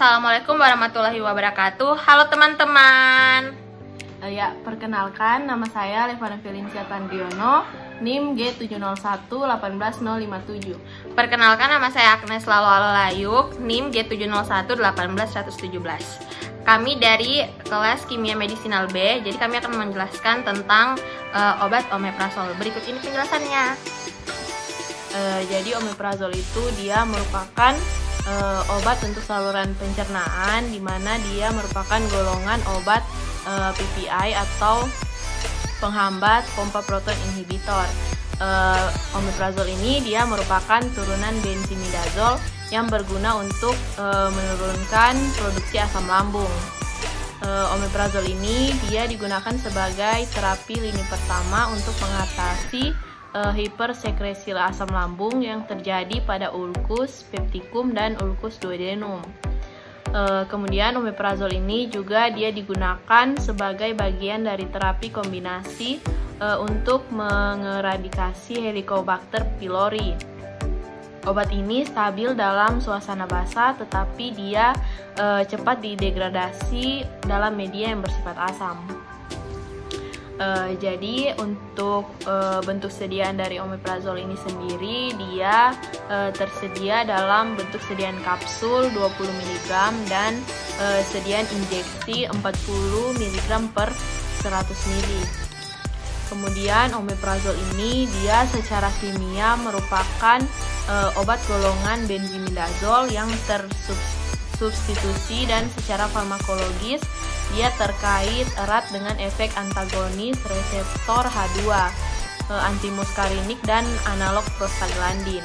Assalamualaikum warahmatullahi wabarakatuh. Halo teman-teman. Ya, perkenalkan nama saya Levana Felincia Tandriono, NIM G701-18057. Perkenalkan nama saya Agnes Lalolayuk, NIM G701-18117. Kami dari kelas Kimia Medisinal B, jadi kami akan menjelaskan tentang obat omeprazol. Berikut ini penjelasannya. Jadi omeprazol itu dia merupakan obat untuk saluran pencernaan, di mana dia merupakan golongan obat PPI atau penghambat pompa proton inhibitor. Omeprazol ini dia merupakan turunan benzimidazol yang berguna untuk menurunkan produksi asam lambung. Omeprazol ini dia digunakan sebagai terapi lini pertama untuk mengatasi hipersekresi asam lambung yang terjadi pada ulkus peptikum dan ulkus duodenum. Kemudian omeprazol ini juga dia digunakan sebagai bagian dari terapi kombinasi untuk mengeradikasi Helicobacter pylori. Obat ini stabil dalam suasana basah, tetapi dia cepat didegradasi dalam media yang bersifat asam. Jadi untuk bentuk sediaan dari omeprazol ini sendiri, dia tersedia dalam bentuk sediaan kapsul 20 mg dan sediaan injeksi 40 mg per 100 ml. Kemudian omeprazol ini dia secara kimia merupakan obat golongan benzimidazol yang tersubstitusi, dan secara farmakologis dia terkait erat dengan efek antagonis reseptor H2, antimuskarinik dan analog prostaglandin.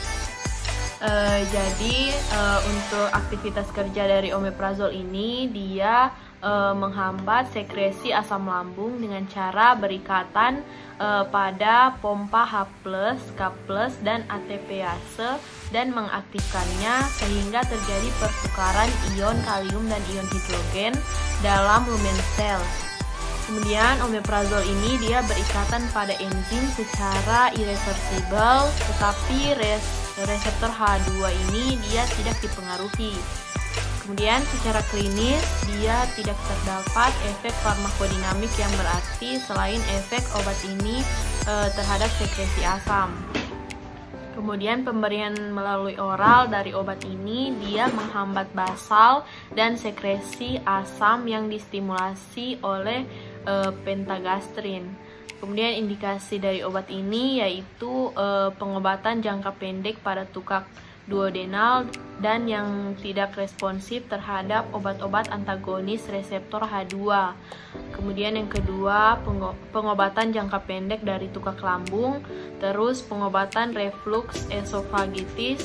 Jadi untuk aktivitas kerja dari omeprazol ini dia menghambat sekresi asam lambung dengan cara berikatan pada pompa H+, K+, dan ATPase dan mengaktifkannya sehingga terjadi pertukaran ion kalium dan ion hidrogen dalam lumen sel. Kemudian omeprazol ini dia berikatan pada enzim secara irreversibel, tetapi reseptor H2 ini dia tidak dipengaruhi. Kemudian secara klinis dia tidak terdapat efek farmakodinamik yang berarti selain efek obat ini terhadap sekresi asam. Kemudian pemberian melalui oral dari obat ini dia menghambat basal dan sekresi asam yang distimulasi oleh pentagastrin. Kemudian indikasi dari obat ini yaitu pengobatan jangka pendek pada tukak duodenal dan yang tidak responsif terhadap obat-obat antagonis reseptor H2. Kemudian yang kedua, pengobatan jangka pendek dari tukak lambung, terus pengobatan reflux esofagitis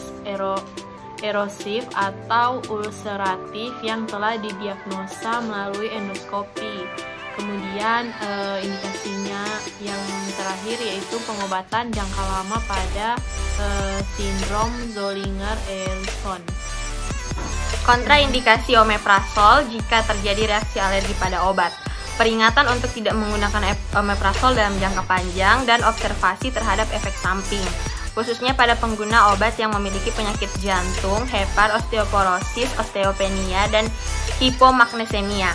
erosif atau ulceratif yang telah didiagnosa melalui endoskopi. Kemudian indikasinya yang terakhir yaitu pengobatan jangka lama pada sindrom Zollinger-Ellison. Kontraindikasi omeprazol jika terjadi reaksi alergi pada obat. Peringatan untuk tidak menggunakan omeprazol dalam jangka panjang dan observasi terhadap efek samping, khususnya pada pengguna obat yang memiliki penyakit jantung, hepar, osteoporosis, osteopenia, dan hipomagnesemia.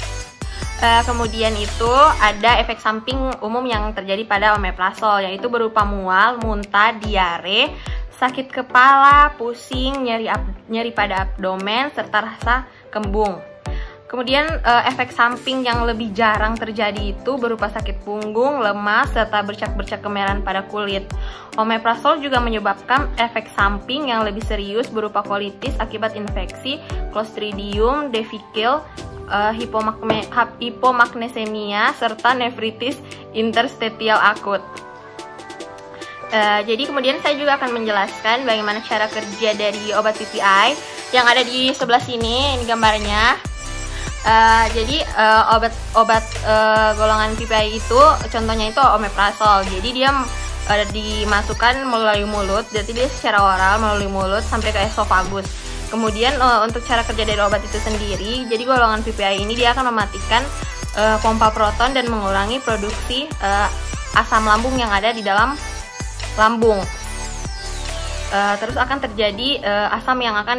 Kemudian itu ada efek samping umum yang terjadi pada omeprazol, yaitu berupa mual, muntah, diare, sakit kepala, pusing, nyeri pada abdomen, serta rasa kembung. Kemudian efek samping yang lebih jarang terjadi itu berupa sakit punggung, lemas, serta bercak-bercak kemerahan pada kulit. Omeprazol juga menyebabkan efek samping yang lebih serius berupa kolitis akibat infeksi Clostridium difficile, hipomagnesemia, serta nefritis interstitial akut. Jadi kemudian saya juga akan menjelaskan bagaimana cara kerja dari obat PPI yang ada di sebelah sini, ini gambarnya. Jadi obat golongan PPI itu contohnya itu omeprazol. Jadi dia dimasukkan melalui mulut, jadi dia secara oral melalui mulut sampai ke esofagus. Kemudian untuk cara kerja dari obat itu sendiri, jadi golongan PPI ini dia akan mematikan pompa proton dan mengurangi produksi asam lambung yang ada di dalam lambung. Terus akan terjadi asam yang akan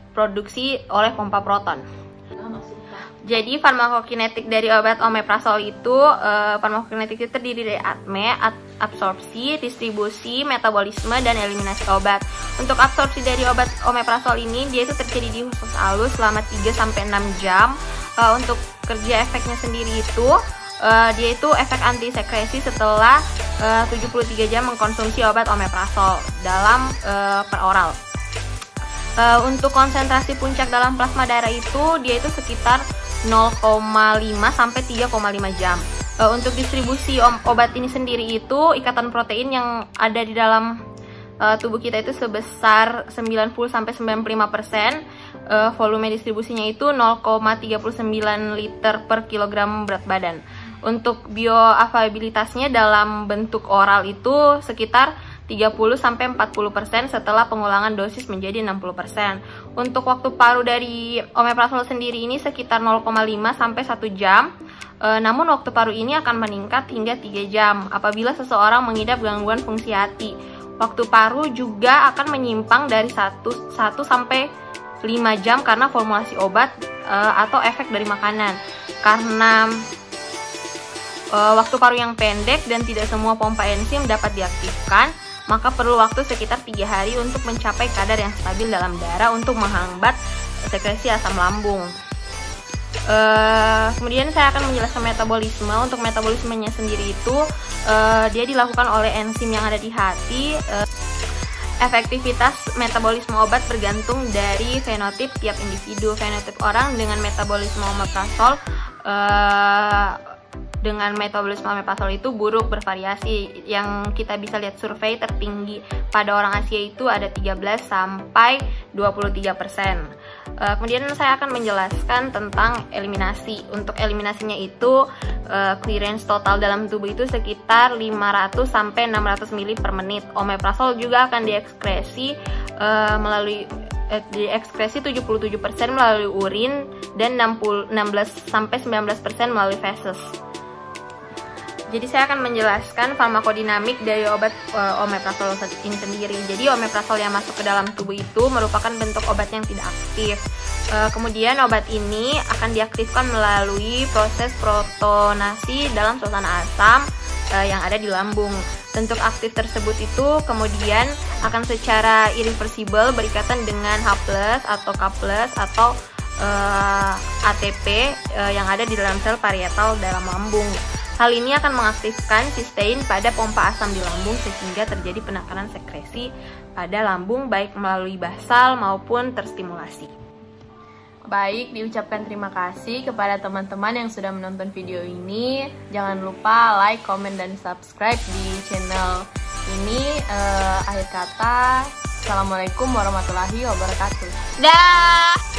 diproduksi oleh pompa proton. Jadi farmakokinetik dari obat omeprazol itu, farmakokinetik itu terdiri dari ATME, absorpsi, distribusi, metabolisme, dan eliminasi obat. Untuk absorpsi dari obat omeprazol ini, dia itu terjadi di usus halus selama 3-6 jam. Untuk kerja efeknya sendiri itu, dia itu efek anti sekresi setelah 73 jam mengkonsumsi obat omeprazol dalam per oral. Untuk konsentrasi puncak dalam plasma darah itu, dia itu sekitar 0,5 sampai 3,5 jam. Untuk distribusi obat ini sendiri itu, ikatan protein yang ada di dalam tubuh kita itu sebesar 90 sampai 95%. Volume distribusinya itu 0,39 liter per kilogram berat badan. Untuk bioavailabilitasnya dalam bentuk oral itu sekitar 30-40% setelah pengulangan dosis menjadi 60%. Untuk waktu paru dari omeprazol sendiri ini sekitar 0,5 sampai 1 jam. Namun waktu paru ini akan meningkat hingga 3 jam apabila seseorang mengidap gangguan fungsi hati. Waktu paru juga akan menyimpang dari 1 sampai 5 jam karena formulasi obat atau efek dari makanan. Karena waktu paru yang pendek dan tidak semua pompa enzim dapat diaktifkan, maka perlu waktu sekitar 3 hari untuk mencapai kadar yang stabil dalam darah untuk menghambat sekresi asam lambung. Kemudian saya akan menjelaskan metabolisme. Untuk metabolismenya sendiri itu, dia dilakukan oleh enzim yang ada di hati. Efektivitas metabolisme obat bergantung dari fenotip tiap individu. Fenotip orang dengan metabolisme omeprazol itu buruk, bervariasi. Yang kita bisa lihat survei tertinggi pada orang Asia itu ada 13 sampai 23%. Kemudian saya akan menjelaskan tentang eliminasi. Untuk eliminasinya itu, clearance total dalam tubuh itu sekitar 500 sampai 600 ml per menit. Omeprazol juga akan diekskresi melalui 77% melalui urin dan 16 sampai 19% melalui feses. Jadi saya akan menjelaskan farmakodinamik dari obat omeprazol ini sendiri. Jadi omeprazol yang masuk ke dalam tubuh itu merupakan bentuk obat yang tidak aktif. Kemudian obat ini akan diaktifkan melalui proses protonasi dalam suasana asam yang ada di lambung. Bentuk aktif tersebut itu kemudian akan secara irreversibel berikatan dengan H+ atau K+ atau ATP yang ada di dalam sel parietal dalam lambung. Hal ini akan mengaktifkan sistein pada pompa asam di lambung sehingga terjadi penekanan sekresi pada lambung baik melalui basal maupun terstimulasi. Baik, diucapkan terima kasih kepada teman-teman yang sudah menonton video ini. Jangan lupa like, comment, dan subscribe di channel ini. Akhir kata, Assalamualaikum warahmatullahi wabarakatuh. Dah.